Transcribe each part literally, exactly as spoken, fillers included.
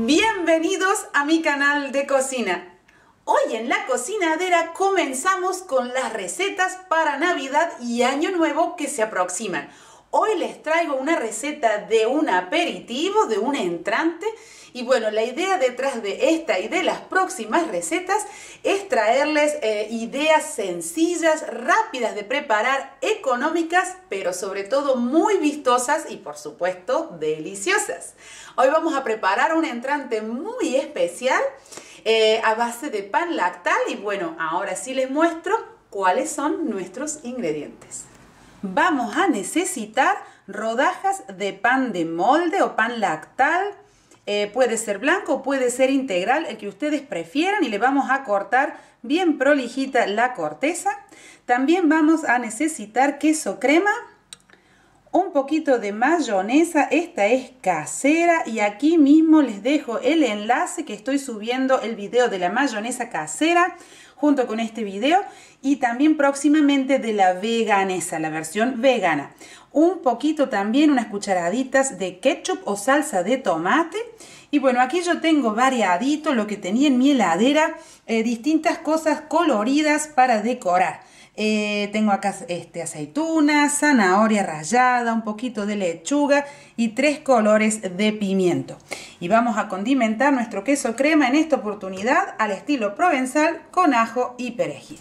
Bienvenidos a mi canal de cocina. Hoy en la cocinadera comenzamos con las recetas para Navidad y Año Nuevo que se aproximan. Hoy les traigo una receta de un aperitivo, de un entrante. Y bueno, la idea detrás de esta y de las próximas recetas es traerles eh, ideas sencillas, rápidas de preparar, económicas, pero sobre todo muy vistosas y por supuesto deliciosas. Hoy vamos a preparar un entrante muy especial eh, a base de pan lactal y bueno, ahora sí les muestro cuáles son nuestros ingredientes. Vamos a necesitar rodajas de pan de molde o pan lactal. Eh, puede ser blanco, puede ser integral, el que ustedes prefieran, y le vamos a cortar bien prolijita la corteza. También vamos a necesitar queso crema, un poquito de mayonesa, esta es casera, y aquí mismo les dejo el enlace que estoy subiendo el video de la mayonesa casera junto con este video, y también próximamente de la veganesa, la versión vegana. Un poquito también, unas cucharaditas de ketchup o salsa de tomate. Y bueno, aquí yo tengo variadito lo que tenía en mi heladera, eh, distintas cosas coloridas para decorar. Eh, tengo acá este, aceituna, zanahoria rallada, un poquito de lechuga y tres colores de pimiento. Y vamos a condimentar nuestro queso crema en esta oportunidad al estilo provenzal con ajo y perejil.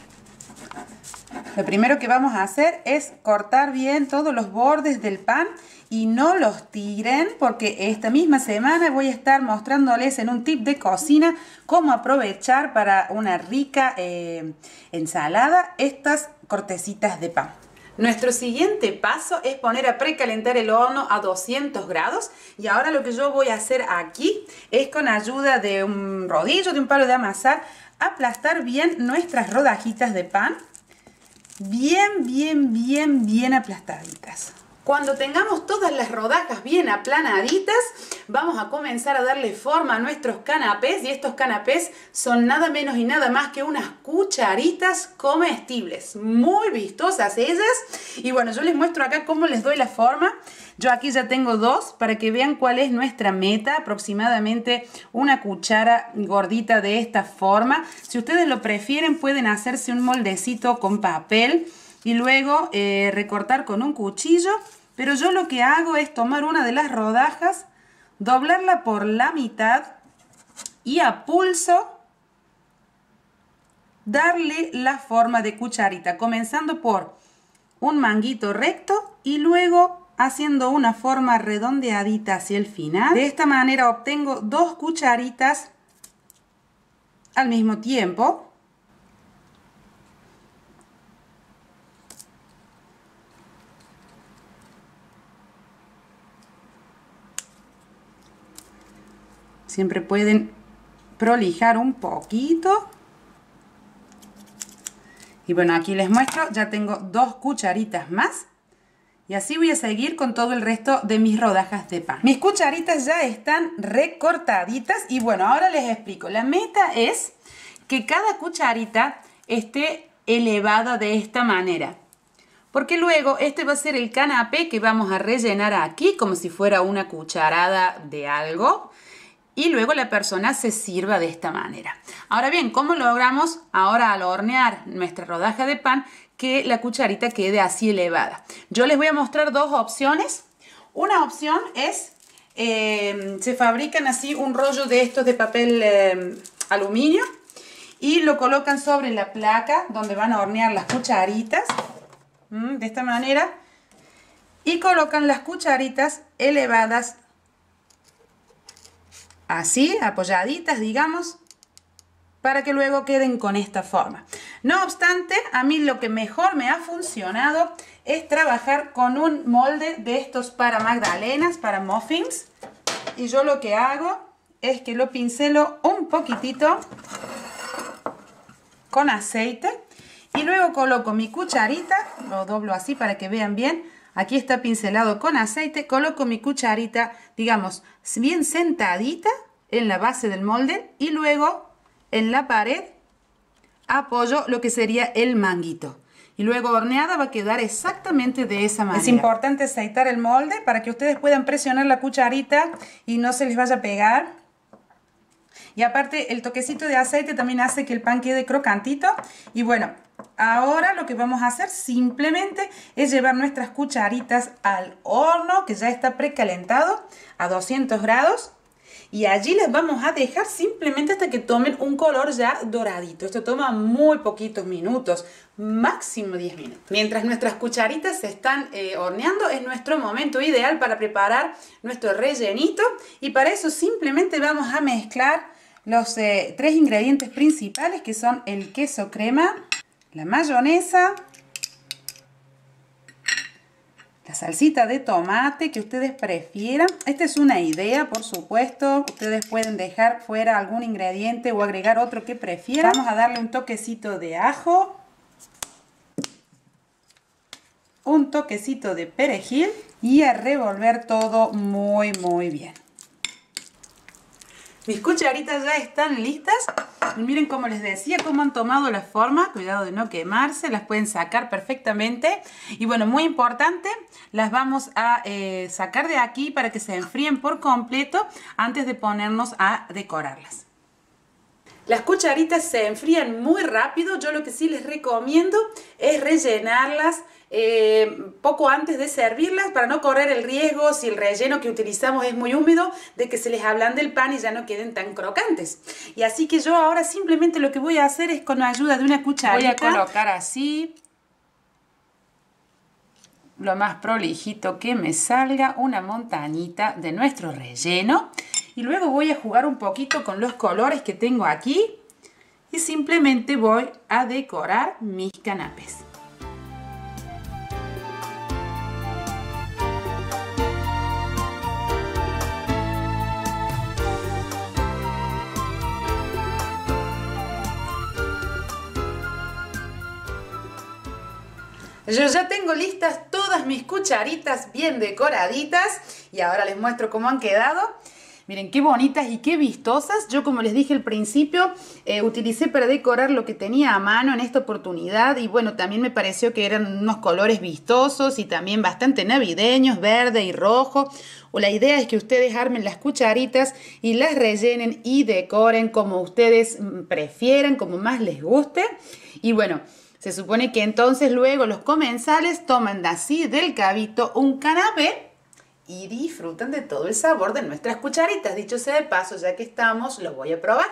Lo primero que vamos a hacer es cortar bien todos los bordes del pan y no los tiren, porque esta misma semana voy a estar mostrándoles en un tip de cocina cómo aprovechar para una rica eh, ensalada estas cortecitas de pan. Nuestro siguiente paso es poner a precalentar el horno a doscientos grados, y ahora lo que yo voy a hacer aquí es, con ayuda de un rodillo, de un palo de amasar, aplastar bien nuestras rodajitas de pan. Bien, bien, bien, bien aplastaditas. Cuando tengamos todas las rodajas bien aplanaditas, vamos a comenzar a darle forma a nuestros canapés, y estos canapés son nada menos y nada más que unas cucharitas comestibles, muy vistosas ellas. Y bueno, yo les muestro acá cómo les doy la forma. Yo aquí ya tengo dos para que vean cuál es nuestra meta, aproximadamente una cuchara gordita de esta forma. Si ustedes lo prefieren, pueden hacerse un moldecito con papel y luego eh, recortar con un cuchillo, pero yo lo que hago es tomar una de las rodajas, doblarla por la mitad y a pulso darle la forma de cucharita, comenzando por un manguito recto y luego haciendo una forma redondeadita hacia el final. De esta manera obtengo dos cucharitas al mismo tiempo. Siempre pueden prolijar un poquito. Y bueno, aquí les muestro, ya tengo dos cucharitas más. Y así voy a seguir con todo el resto de mis rodajas de pan. Mis cucharitas ya están recortaditas. Y bueno, ahora les explico. La meta es que cada cucharita esté elevada de esta manera, porque luego este va a ser el canapé que vamos a rellenar aquí, como si fuera una cucharada de algo. Y luego la persona se sirva de esta manera. Ahora bien, ¿cómo logramos ahora al hornear nuestra rodaja de pan que la cucharita quede así elevada? Yo les voy a mostrar dos opciones. Una opción es, eh, se fabrican así un rollo de estos de papel eh, aluminio y lo colocan sobre la placa donde van a hornear las cucharitas, mm, de esta manera, y colocan las cucharitas elevadas así, apoyaditas, digamos, para que luego queden con esta forma. No obstante, a mí lo que mejor me ha funcionado es trabajar con un molde de estos para magdalenas, para muffins. Y yo lo que hago es que lo pincelo un poquitito con aceite y luego coloco mi cucharita, lo doblo así para que vean bien. Aquí está pincelado con aceite, coloco mi cucharita, digamos, bien sentadita en la base del molde, y luego en la pared apoyo lo que sería el manguito. Y luego horneada va a quedar exactamente de esa manera. Es importante aceitar el molde para que ustedes puedan presionar la cucharita y no se les vaya a pegar. Y aparte el toquecito de aceite también hace que el pan quede crocantito. Y bueno, ahora lo que vamos a hacer simplemente es llevar nuestras cucharitas al horno que ya está precalentado a doscientos grados. Y allí las vamos a dejar simplemente hasta que tomen un color ya doradito. Esto toma muy poquitos minutos, máximo diez minutos. Mientras nuestras cucharitas se están eh, horneando, es nuestro momento ideal para preparar nuestro rellenito. Y para eso simplemente vamos a mezclar los eh, tres ingredientes principales, que son el queso crema, la mayonesa, la salsita de tomate que ustedes prefieran. Esta es una idea, por supuesto. Ustedes pueden dejar fuera algún ingrediente o agregar otro que prefieran. Vamos a darle un toquecito de ajo, un toquecito de perejil y a revolver todo muy muy bien. Mis cucharitas ya están listas. Y miren, como les decía, cómo han tomado la forma. Cuidado de no quemarse, las pueden sacar perfectamente. Y bueno, muy importante, las vamos a eh, sacar de aquí para que se enfríen por completo antes de ponernos a decorarlas. Las cucharitas se enfrían muy rápido. Yo lo que sí les recomiendo es rellenarlas eh, poco antes de servirlas para no correr el riesgo, si el relleno que utilizamos es muy húmedo, de que se les ablande el pan y ya no queden tan crocantes. Y así que yo ahora simplemente lo que voy a hacer es, con la ayuda de una cucharita, voy a colocar así, lo más prolijito que me salga, una montañita de nuestro relleno. Y luego voy a jugar un poquito con los colores que tengo aquí y simplemente voy a decorar mis canapés. Yo ya tengo listas todas mis cucharitas bien decoraditas y ahora les muestro cómo han quedado. Miren qué bonitas y qué vistosas. Yo, como les dije al principio, eh, utilicé para decorar lo que tenía a mano en esta oportunidad. Y bueno, también me pareció que eran unos colores vistosos y también bastante navideños, verde y rojo. O la idea es que ustedes armen las cucharitas y las rellenen y decoren como ustedes prefieran, como más les guste. Y bueno, se supone que entonces luego los comensales toman así del cabito un canapé y disfrutan de todo el sabor de nuestras cucharitas. Dicho sea de paso, ya que estamos, lo voy a probar.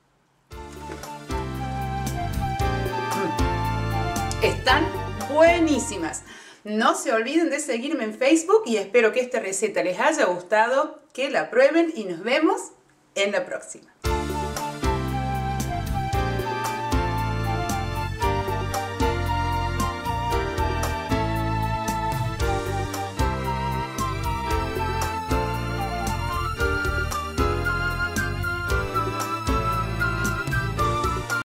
Mm. Están buenísimas. No se olviden de seguirme en Facebook y espero que esta receta les haya gustado, que la prueben y nos vemos en la próxima.